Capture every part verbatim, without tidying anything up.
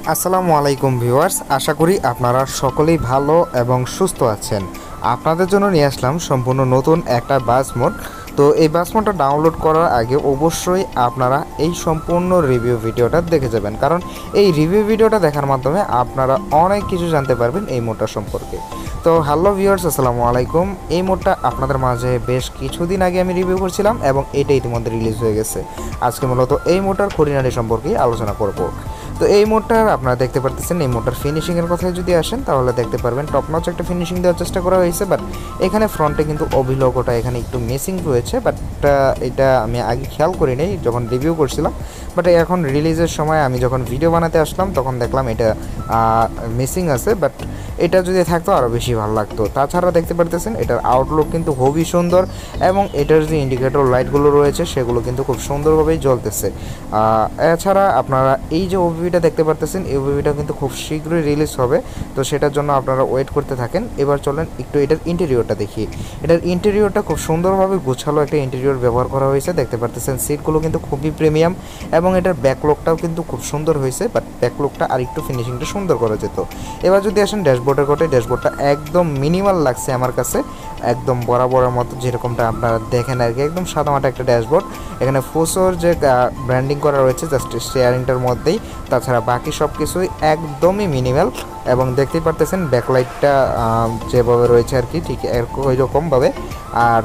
আসসালামু আলাইকুম ভিউয়ার্স, আশা করি আপনারা সকলেই ভালো এবং সুস্থ আছেন। আপনাদের জন্য নিয়ে আসলাম সম্পূর্ণ নতুন একটা বাস মোড। তো এই বাস মোডটা ডাউনলোড করার আগে অবশ্যই আপনারা এই সম্পূর্ণ রিভিউ ভিডিওটা দেখে যাবেন, কারণ এই রিভিউ ভিডিওটা দেখার মাধ্যমে আপনারা অনেক কিছু জানতে পারবেন এই মোডটা সম্পর্কে। তো হ্যালো ভিউয়ার্স, আসসালামু আলাইকুম। এই মোডটা আপনাদের মাঝে বেশ কিছুদিন আগে আমি রিভিউ করছিলাম এবং এটা ইতিমধ্যে রিলিজ হয়ে গেছে। আজকে মূলত এই মোডটার খুঁটিনাটি সম্পর্কে আলোচনা করব। তো এই মোডটার আপনারা দেখতে পারতেছেন, এই মোডটার ফিনিশিংয়ের কথায় যদি আসেন তাহলে দেখতে পারবেন টপ নচ একটা ফিনিশিং দেওয়ার চেষ্টা করা হয়েছে, বাট এখানে ফ্রন্টে কিন্তু অভিলোগোটা এখানে একটু মিসিং রয়েছে। বাট এটা আমি আগে খেয়াল করি নাই যখন রিভিউ করছিলাম, বাট এখন রিলিজের সময় আমি যখন ভিডিও বানাতে আসলাম তখন দেখলাম এটা মিসিং আছে। বাট এটা যদি থাকতো আরও বেশি ভালো লাগতো। তাছাড়া দেখতে পারতেছেন এটার আউটলুক কিন্তু খুবই সুন্দর এবং এটার যে ইন্ডিকেটর লাইটগুলো রয়েছে সেগুলো কিন্তু খুব সুন্দরভাবেই জ্বলতেছে। এছাড়া আপনারা এই যে ওভিটা দেখতে পারতেছেন, এই ওভিটা কিন্তু খুব শীঘ্রই রিলিজ হবে, তো সেটার জন্য আপনারা ওয়েট করতে থাকেন। এবার চলেন একটু এটার ইন্টেরিয়রটা দেখি। এটার ইন্টেরিয়রটা খুব সুন্দরভাবে গোছালো একটা ইন্টেরিয়র ব্যবহার করা হয়েছে। দেখতে পারতেছেন সিটগুলো কিন্তু খুবই প্রিমিয়াম এবং এটার ব্যাকলুকটাও কিন্তু খুব সুন্দর হয়েছে, বাট ব্যাকলুকটা আর একটু ফিনিশিংটা সুন্দর করা যেত। এবার যদি আসেন ড্যাশবোর্ডের কোটে, ড্যাশবোর্ডটা একদম মিনিমাল লাগছে আমার কাছে, একদম বরাবরের মতো যেরকমটা আপনারা দেখেন আর কি, একদম সাদামাটা একটা ড্যাশবোর্ড। এখানে ফুসোর যে ব্র্যান্ডিং করা রয়েছে জাস্ট স্টিয়ারিংটার মধ্যেই, তাছাড়া বাকি সব কিছুই একদমই মিনিমাল। এবং দেখতেই পারতেছেন ব্যাকলাইটটা যেভাবে রয়েছে আর কি, ঠিক ওই রকমভাবে। আর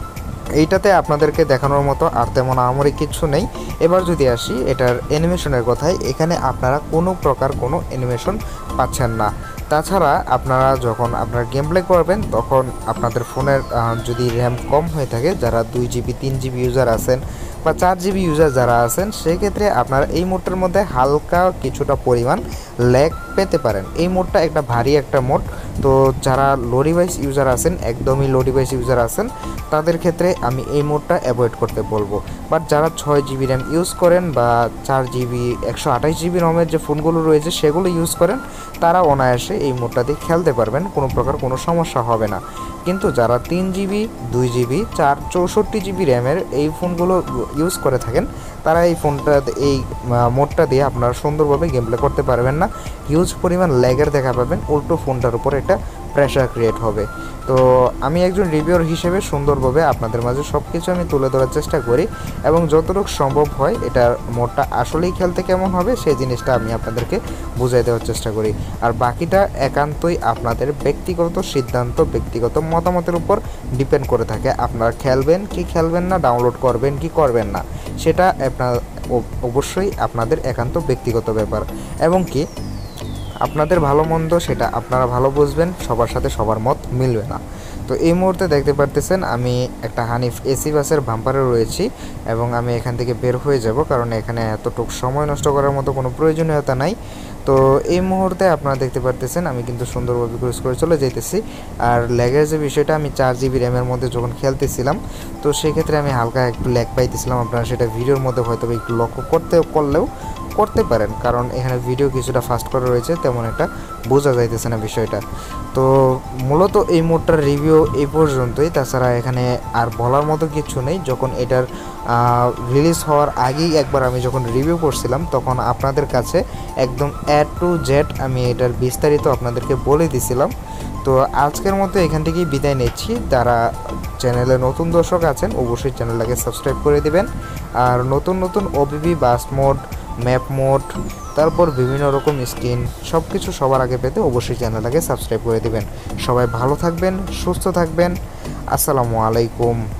এইটাতে আপনাদেরকে দেখানোর মতো আর তেমন আমারই কিছু নেই। এবার যদি আসি এটার অ্যানিমেশনের কথায়, এখানে আপনারা কোনো প্রকার কোনো অ্যানিমেশন পাচ্ছেন না। তাছাড়া আপনারা যখন আপনার গেম প্লে করবেন তখন আপনাদের ফোনের যদি র্যাম কম হয়ে থাকে, যারা দুই জিবি তিন জিবি ইউজার আছেন বা চার জিবি ইউজার যারা আছেন, সেক্ষেত্রে আপনারা এই মোডটার মধ্যে হালকা কিছুটা পরিমাণ ল্যাগ পেতে পারেন। এই মোডটা একটা ভারী একটা মোড, তো যারা লো ডিভাইস ইউজার আছেন, একদমই লো ডিভাইস ইউজার আছেন, তাদের ক্ষেত্রে আমি এই মোডটা অ্যাভয়েড করতে বলবো। বাট যারা ছয় জিবি র্যাম ইউজ করেন বা চার জিবি একশো আঠাশ জিবি রমের যে ফোনগুলো রয়েছে সেগুলো ইউজ করেন, তারা অনায়াসে এই মোডটা দিয়ে খেলতে পারবেন, কোনো প্রকার কোনো সমস্যা হবে না। কিন্তু যারা তিন জিবি দুই জিবি চার চৌষট্টি জিবি র্যামের এই ফোনগুলো ইউজ করে থাকেন, তারা এই ফোনটা এই মোডটা দিয়ে আপনারা সুন্দরভাবে গেম প্লে করতে পারবেন না। হিউজ পরিমাণ ল্যাগের দেখা পাবেন, উল্টো ফোনটার উপর একটা প্রেশার ক্রিয়েট হবে। তো আমি একজন রিভিউয়ার হিসেবে সুন্দরভাবে আপনাদের মাঝে সব কিছু আমি তুলে ধরার চেষ্টা করি এবং যতটুকু সম্ভব হয় এটার মোডটা আসলেই খেলতে কেমন হবে সেই জিনিসটা আমি আপনাদেরকে বুঝিয়ে দেওয়ার চেষ্টা করি। আর বাকিটা একান্তই আপনাদের ব্যক্তিগত সিদ্ধান্ত, ব্যক্তিগত মতামতের উপর ডিপেন্ড করে থাকে। আপনারা খেলবেন কি খেলবেন না, ডাউনলোড করবেন কি করবেন না, সেটা আপনার অবশ্যই আপনাদের একান্ত ব্যক্তিগত ব্যাপার এবং কি আপনাদের ভালো মন্দ সেটা আপনারা ভালো বুঝবেন, সবার সাথে সবার মত মিলবে না। তো এই মুহূর্তে দেখতে পারতেছেন আমি একটা হানিফ এসি বাসের বাম্পারে রয়েছি এবং আমি এখান থেকে বের হয়ে যাব, কারণ এখানে এতটুকু সময় নষ্ট করার মতো কোনো প্রয়োজনীয়তা নাই। তো এই মুহূর্তে আপনারা দেখতে পারতেছেন আমি কিন্তু সুন্দরভাবে ক্রুজ করে চলে যেতেছি। আর ল্যাগের যে বিষয়টা, আমি চার জিবি র্যামের মধ্যে যখন খেলতেছিলাম তো সেক্ষেত্রে আমি হালকা একটু ল্যাগ পাইতেছিলাম। আপনারা সেটা ভিডিওর মধ্যে হয়তো একটু লক্ষ্য করতে করলেও করতে পারেন, কারণ এখানে ভিডিও কিছুটা ফাস্ট করা রয়েছে, তেমন একটা বোঝা যাইতেছে না বিষয়টা। তো মূলত এই মোডটার রিভিউ এই পর্যন্তই। তাছাড়া এখানে আর বলার মতো কিছু নেই। যখন এটার রিলিজ হওয়ার আগেই একবার আমি যখন রিভিউ করছিলাম তখন আপনাদের কাছে একদম এ টু জেড আমি এটার বিস্তারিত আপনাদেরকে বলে দিছিলাম। তো আজকের মতো এখান থেকেই বিদায় নিচ্ছি। যারা চ্যানেলে নতুন দর্শক আছেন অবশ্যই চ্যানেলটাকে সাবস্ক্রাইব করে দিবেন। আর নতুন নতুন ওবিবি বাস মোড, ম্যাপ মোড, তারপর বিভিন্ন রকম স্ক্রিন সব কিছু সবার আগে পেতে অবশ্যই চ্যানেলটাকে সাবস্ক্রাইব করে দিবেন। সবাই ভালো থাকবেন, সুস্থ থাকবেন। আসসালামু আলাইকুম।